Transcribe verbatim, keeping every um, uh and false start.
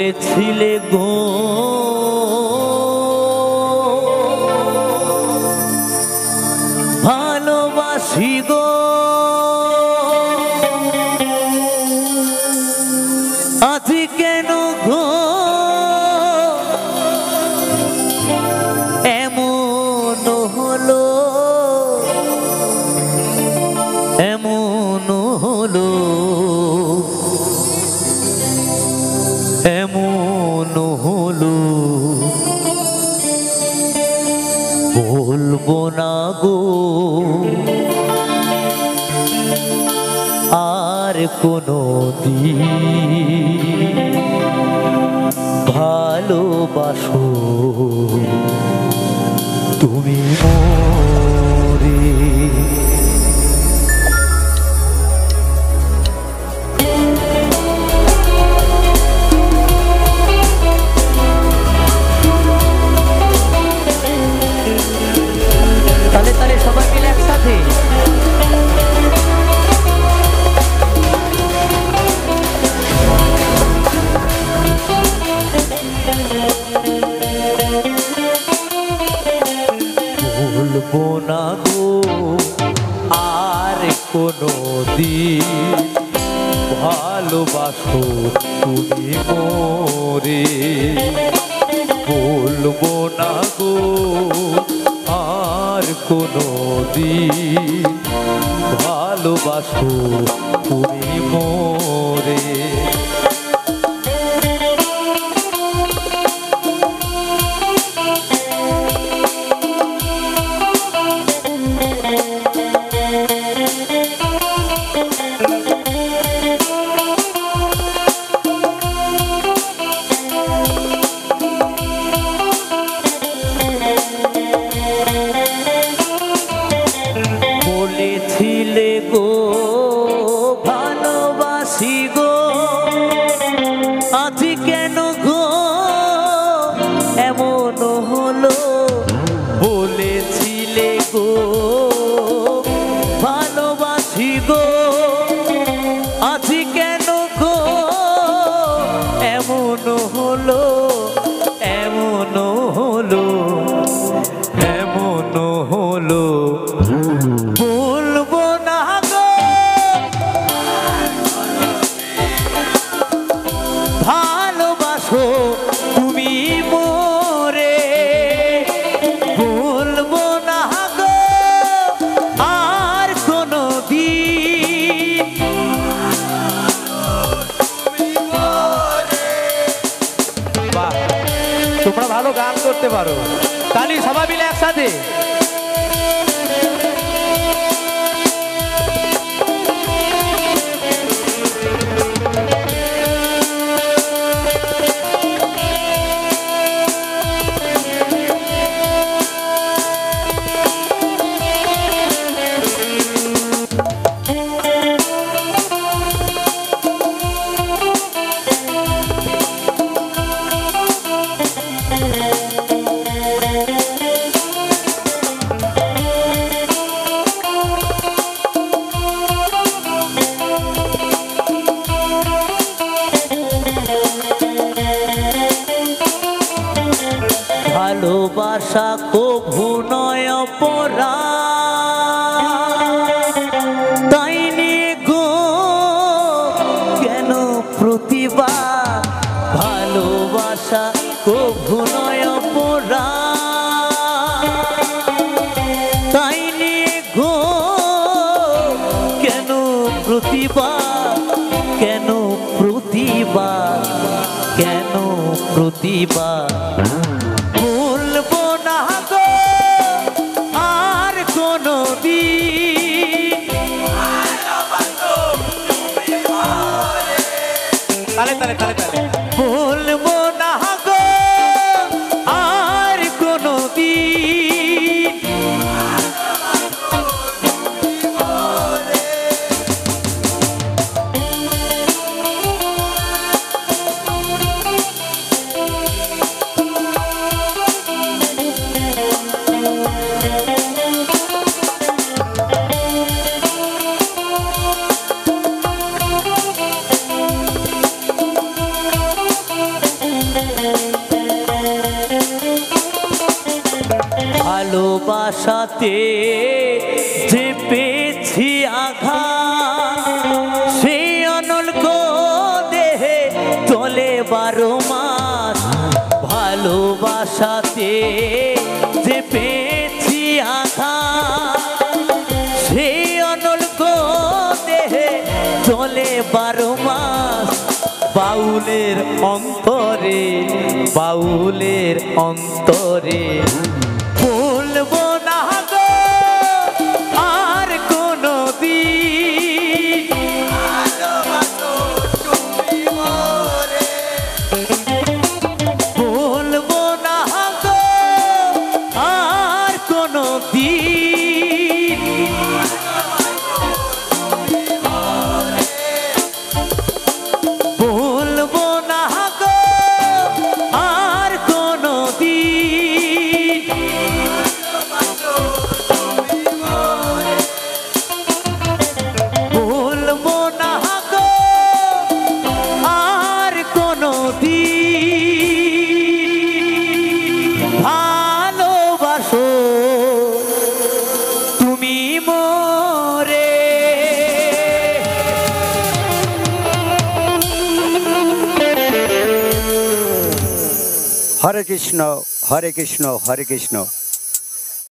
বলেছিলে গো ভালোবাসি গো আজ কেন গো এমন হলো এমন হলো এমন হলো বলবো না গো আর কোনো দিন ভালোবাসো তুমি মোরে তালে তালে সবাই মিলে একসাথে বলবো না গো আর কোনো দিন ভালোবাসো তুমি মোরে বলবো না গো আর কোনো দিন ভালোবাসো তুমি মোরে বলেছিলে গো ভালোবাসি গো আজ কেন গো এমন হলো বলেছিলে গো ভালোবাসি গো আজ কেন গো এমন হলো এমন হলো এমন হলো বলবো না গো ভালোবাসো তুমি মোরে বলবো না গো আর কোনো দিন বাহ তোমরা ভালো গান করতে পারো তালি সবাই মিলে একসাথে ভালোবাসা কভু নয় অপরাধ তাই নিয়ে গো কেন প্রতিবাদ ভালোবাসা কভু নয় অপরাধ তাই নিয়ে গো কেন প্রতিবাদ কেন প্রতিবাদ কেন প্রতিবাদ বলবো না গো আর কোনো দিন তালে তালে তালে তালে বলবো না গো আর কোনো দিন ভালোবাসাতে যে পেয়েছি আঘাত সেই অনল্ক দেহে চলে বারো মাস ভালোবাসাতে যে পেয়েছি আঘাত সেই অনল্ক দেহে চলে বারো মাস বাউলের অন্তরে বাউলের অন্তরে বলবো না গো আর কোনো দিন বলবো না গো আর কোনো দিন বলবো না গো আর কোনো দিন বলবো না গো আর কোনো দিন ভালোবাসো তুমি মোরে হরে কৃষ্ণ হরে কৃষ্ণ হরে কৃষ্ণ।